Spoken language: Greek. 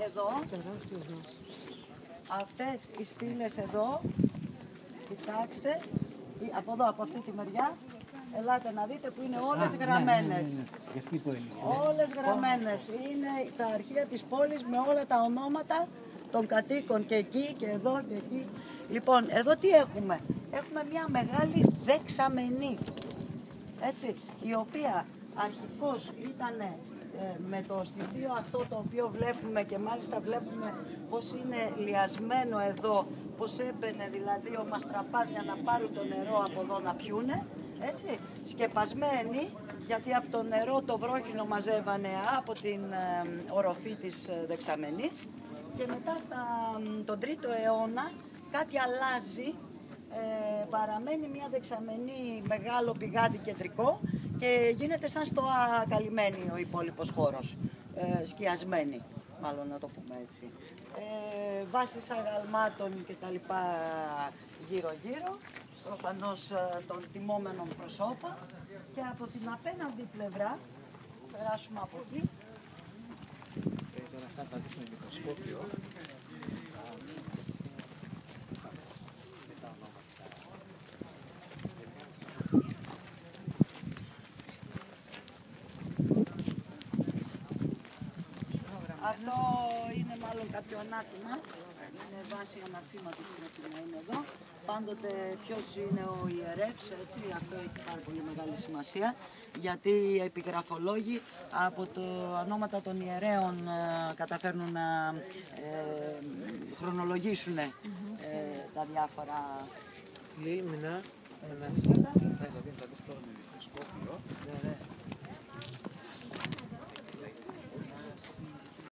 εδώ, αυτές οι στήλες εδώ, κοιτάξτε, από αυτή τη μεριά, ελάτε να δείτε που είναι όλες γραμμένες. Όλες γραμμένες. Είναι τα αρχεία της πόλης με όλα τα ονόματα των κατοίκων και εκεί και εδώ και εκεί. Λοιπόν, εδώ τι έχουμε? Έχουμε μια μεγάλη δεξαμενή, έτσι, η οποία αρχικώς ήταν με το στοιχείο αυτό το οποίο βλέπουμε και μάλιστα βλέπουμε πως είναι λιασμένο εδώ, πως έμπαινε δηλαδή ο μαστραπάς για να πάρουν το νερό από εδώ να πιούνε, έτσι, σκεπασμένοι, γιατί από το νερό το βρόχινο μαζεύανε από την οροφή της δεξαμενής και μετά τον 3ο αιώνα κάτι αλλάζει, παραμένει μια δεξαμενή μεγάλο πηγάδι κεντρικό και γίνεται σαν στο καλυμμένη ο υπόλοιπος χώρος, σκιασμένη, μάλλον να το πούμε έτσι. Βάσεις αγαλμάτων και τα λοιπά γύρω-γύρω, προφανώς των τιμόμενων προσώπων και από την απέναντι πλευρά, περάσουμε από εκεί. Τώρα αυτά τα δεις με μικροσκόπιο. Αυτό είναι μάλλον κάποιο ανάρτημα, είναι βάση αναρτήματος πρέπει να είναι εδώ. Πάντοτε ποιος είναι ο ιερεύς, έτσι, αυτό έχει πάρα πολύ μεγάλη σημασία, γιατί οι επιγραφολόγοι από το ονόματα των ιερέων καταφέρνουν να χρονολογήσουν τα διάφορα. Λίμνα, ένα σύλλα, θα δεις τώρα με μικροσκόπιο.